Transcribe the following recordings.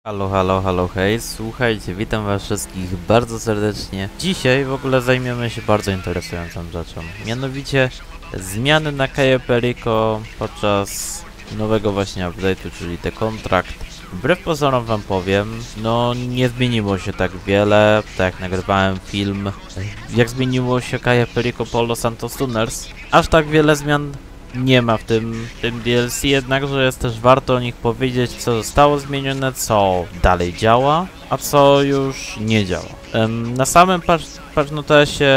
Halo, halo, halo, hej, słuchajcie, witam was wszystkich bardzo serdecznie. Dzisiaj w ogóle zajmiemy się bardzo interesującą rzeczą, mianowicie zmiany na Cayo Perico podczas nowego właśnie update'u, czyli The Contract. Wbrew pozorom wam powiem, no nie zmieniło się tak wiele, tak jak nagrywałem film, jak zmieniło się Cayo Perico po Los Santos Tunnels. Aż tak wiele zmian nie ma w tym DLC, jednakże jest też warto o nich powiedzieć, co zostało zmienione, co dalej działa, a co już nie działa. Na samym patch notesie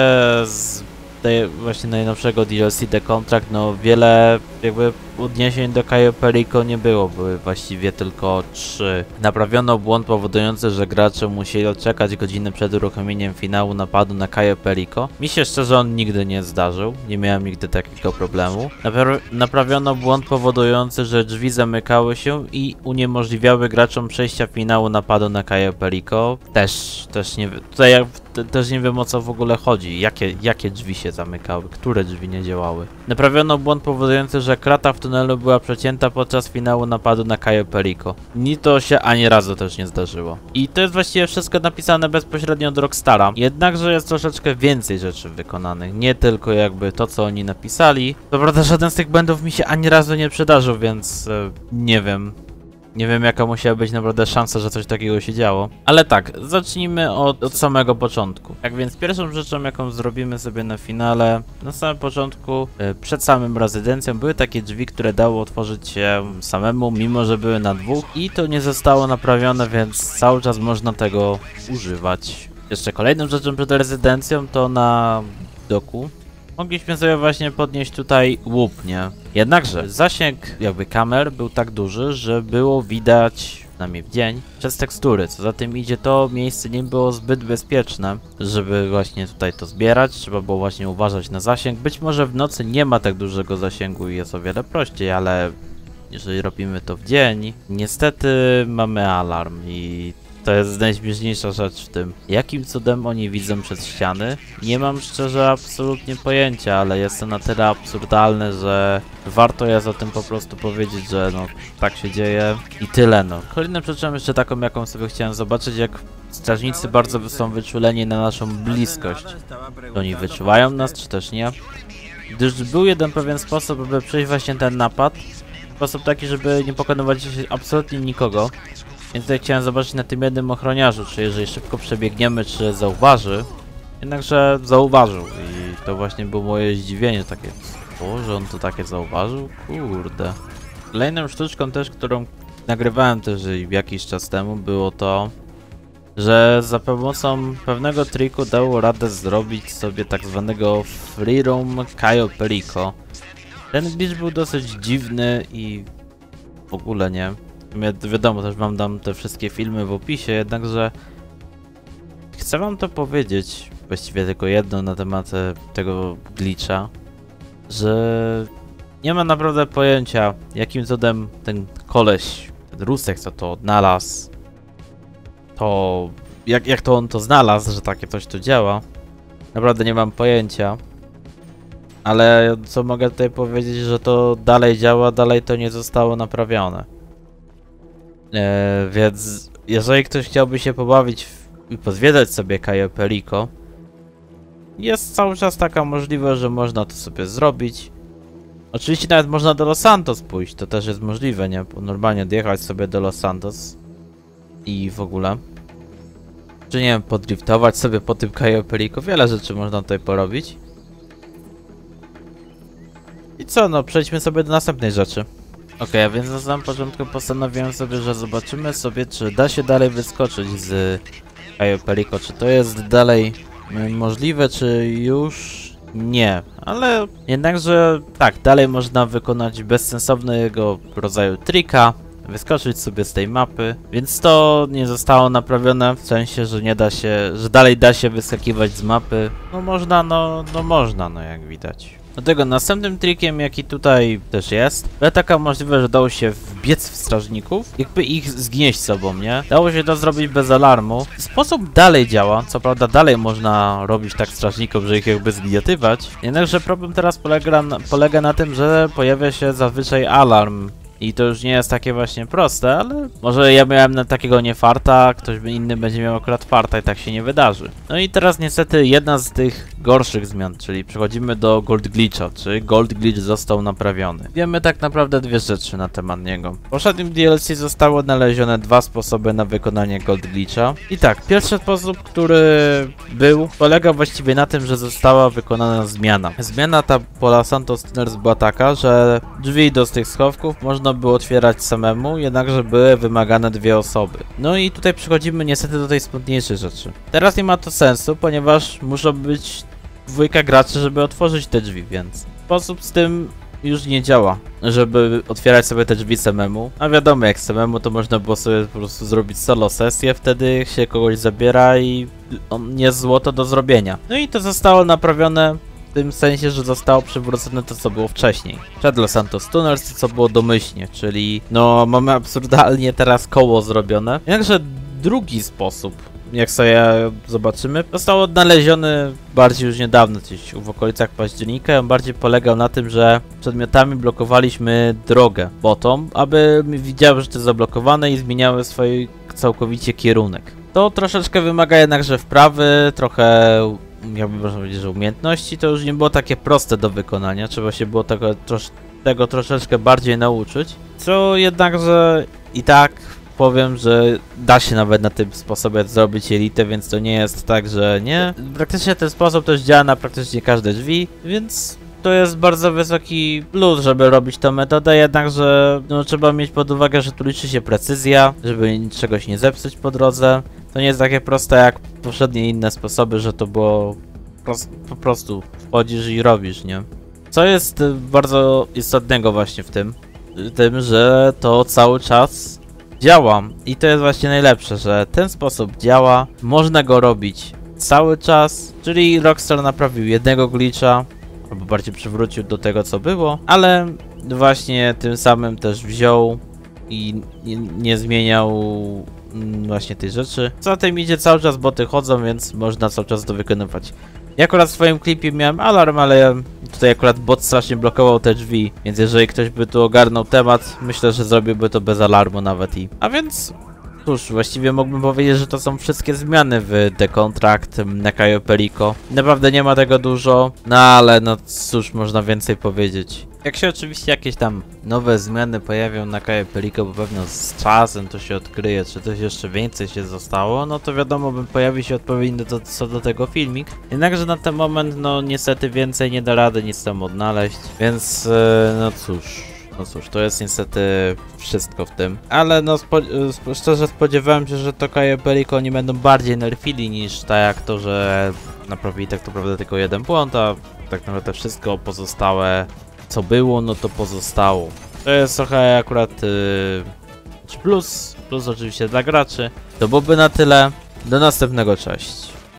z tej właśnie najnowszego DLC The Contract, no wiele jakby odniesień do Cayo Perico nie było, były właściwie tylko 3. Naprawiono błąd powodujący, że gracze musieli czekać godzinę przed uruchomieniem finału napadu na Cayo Perico. Mi się szczerze on nigdy nie zdarzył, nie miałem nigdy takiego problemu. Naprawiono błąd powodujący, że drzwi zamykały się i uniemożliwiały graczom przejścia finału napadu na Cayo Perico. Też nie wiem, tutaj też nie wiem, o co w ogóle chodzi, jakie drzwi się zamykały, które drzwi nie działały. Naprawiono błąd powodujący, że krata w tunelu była przecięta podczas finału napadu na Cayo Perico. Ni to się ani razu też nie zdarzyło. I to jest właściwie wszystko napisane bezpośrednio od Rockstara. Jednakże jest troszeczkę więcej rzeczy wykonanych. Nie tylko jakby to, co oni napisali. Co prawda żaden z tych błędów mi się ani razu nie przydarzył, więc nie wiem. Nie wiem, jaka musiała być naprawdę szansa, że coś takiego się działo. Ale tak, zacznijmy od samego początku. Tak więc pierwszą rzeczą, jaką zrobimy sobie na finale, na samym początku, przed samym rezydencją, były takie drzwi, które dało otworzyć się samemu, mimo że były na dwóch. I to nie zostało naprawione, więc cały czas można tego używać. Jeszcze kolejną rzeczą przed rezydencją to na doku mogliśmy sobie właśnie podnieść tutaj łup, nie? Jednakże zasięg jakby kamer był tak duży, że było widać, przynajmniej w dzień, przez tekstury. Co za tym idzie, to miejsce nie było zbyt bezpieczne, żeby właśnie tutaj to zbierać. Trzeba było właśnie uważać na zasięg. Być może w nocy nie ma tak dużego zasięgu i jest o wiele prościej, ale jeżeli robimy to w dzień, niestety mamy alarm i to jest najśmieszniejsza rzecz w tym. Jakim cudem oni widzą przez ściany? Nie mam szczerze absolutnie pojęcia, ale jest to na tyle absurdalne, że warto jest o tym po prostu powiedzieć, że no tak się dzieje i tyle no. Kolejną rzeczą jeszcze taką, jaką sobie chciałem zobaczyć, jak strażnicy bardzo są wyczuleni na naszą bliskość. Oni wyczuwają nas, czy też nie? Gdyż był jeden pewien sposób, aby przejść właśnie ten napad. Sposób taki, żeby nie pokonywać absolutnie nikogo. Więc tutaj chciałem zobaczyć na tym jednym ochroniarzu, czy jeżeli szybko przebiegniemy, czy zauważy. Jednakże zauważył i to właśnie było moje zdziwienie takie. O, że on to takie zauważył? Kurde. Kolejną sztuczką też, którą nagrywałem też jakiś czas temu, było to, że za pomocą pewnego triku dało radę zrobić sobie tak zwanego free roam Cayo Perico. Ten glitch był dosyć dziwny i w ogóle nie. Wiadomo, też wam dam te wszystkie filmy w opisie, jednakże chcę wam to powiedzieć, właściwie tylko jedno na temat tego glitcha, że nie mam naprawdę pojęcia, jakim cudem ten koleś, ten Rusek, co to odnalazł, to jak to on to znalazł, że takie coś tu działa. Naprawdę nie mam pojęcia, ale co mogę tutaj powiedzieć, że to dalej działa, dalej to nie zostało naprawione. Więc jeżeli ktoś chciałby się pobawić i pozwiedzać sobie Cayo Perico, jest cały czas taka możliwość, że można to sobie zrobić. Oczywiście nawet można do Los Santos pójść, to też jest możliwe, nie? Normalnie odjechać sobie do Los Santos i w ogóle. Czy nie wiem, podriftować sobie po tym Cayo Perico, wiele rzeczy można tutaj porobić. I co, no przejdźmy sobie do następnej rzeczy. Okej, a więc na samym początku postanowiłem sobie, że zobaczymy sobie, czy da się dalej wyskoczyć z Cayo Perico, czy to jest dalej możliwe, czy już nie. Ale jednakże tak, dalej można wykonać bezsensownego rodzaju trika, wyskoczyć sobie z tej mapy, więc to nie zostało naprawione, w sensie, że nie da się, że dalej da się wyskakiwać z mapy. No można, no można, no jak widać. Dlatego następnym trikiem, jaki tutaj też jest, była taka możliwość, że dało się wbiec w strażników, jakby ich zgnieść sobą, nie? Dało się to zrobić bez alarmu. Sposób dalej działa, co prawda dalej można robić tak strażnikom, że ich jakby zgniatywać. Jednakże problem teraz polega na tym, że pojawia się zazwyczaj alarm I to już nie jest takie właśnie proste, ale może ja miałem na takiego nie farta, ktoś inny będzie miał akurat farta i tak się nie wydarzy. No i teraz niestety jedna z tych gorszych zmian, czyli przechodzimy do Gold Glitcha, czy Gold Glitch został naprawiony. Wiemy tak naprawdę dwie rzeczy na temat niego. W poprzednim DLC zostały odnalezione dwa sposoby na wykonanie Gold Glitcha. I tak, pierwszy sposób, który był, polega właściwie na tym, że została wykonana zmiana. Zmiana ta po Los Santos Tunnels była taka, że drzwi do tych schowków można było otwierać samemu, jednakże były wymagane dwie osoby. No i tutaj przechodzimy niestety do tej smutniejszej rzeczy. Teraz nie ma to sensu, ponieważ muszą być dwójka graczy, żeby otworzyć te drzwi, więc sposób z tym już nie działa, żeby otwierać sobie te drzwi samemu. A wiadomo, jak samemu to można było sobie po prostu zrobić solo sesję, wtedy się kogoś zabiera i jest złoto do zrobienia. No i to zostało naprawione w tym sensie, że zostało przywrócone to, co było wcześniej. Przed Los Santos Tunnels, co było domyślnie, czyli no mamy absurdalnie teraz koło zrobione. Jednakże drugi sposób, jak sobie zobaczymy, został odnaleziony bardziej już niedawno, gdzieś w okolicach października. On bardziej polegał na tym, że przedmiotami blokowaliśmy drogę bottom, aby widziały, że to jest zablokowane i zmieniały swój całkowicie kierunek. To troszeczkę wymaga jednakże wprawy, trochę, jakby można powiedzieć, że umiejętności. To już nie było takie proste do wykonania, trzeba się było tego troszeczkę bardziej nauczyć, co jednakże i tak powiem, że da się nawet na tym sposobie zrobić elitę, więc to nie jest tak, że nie. Praktycznie ten sposób też działa na praktycznie każde drzwi, więc to jest bardzo wysoki plus, żeby robić tą metodę, jednakże no, trzeba mieć pod uwagę, że tu liczy się precyzja, żeby czegoś nie zepsuć po drodze. To nie jest takie proste jak poprzednie inne sposoby, że to było po prostu wchodzisz i robisz, nie? Co jest bardzo istotnego właśnie w tym, że to cały czas działa i to jest właśnie najlepsze, że ten sposób działa, można go robić cały czas, czyli Rockstar naprawił jednego glitcha, albo bardziej przywrócił do tego, co było, ale właśnie tym samym też wziął i nie zmieniał właśnie tej rzeczy. Za tym idzie, cały czas boty chodzą, więc można cały czas to wykonywać. Ja akurat w swoim klipie miałem alarm, ale tutaj akurat bot strasznie blokował te drzwi, więc jeżeli ktoś by tu ogarnął temat, myślę, że zrobiłby to bez alarmu nawet i... A więc... Cóż, właściwie mógłbym powiedzieć, że to są wszystkie zmiany w The Contract na Cayo Perico. Naprawdę nie ma tego dużo, no ale no cóż można więcej powiedzieć. Jak się oczywiście jakieś tam nowe zmiany pojawią na Cayo Perico, bo pewno z czasem to się odkryje, czy coś jeszcze więcej się zostało, no to wiadomo, pojawi się odpowiednio co do tego filmik. Jednakże na ten moment, no niestety więcej nie da rady nic tam odnaleźć, więc no cóż. No cóż, to jest niestety wszystko w tym. Ale no szczerze spodziewałem się, że to Cayo Perico oni będą bardziej nerfili niż tak jak to, że naprawili tak naprawdę tylko jeden błąd, a tak naprawdę wszystko pozostałe co było, no to pozostało. To jest trochę akurat plus oczywiście dla graczy. To byłoby na tyle. Do następnego, cześć.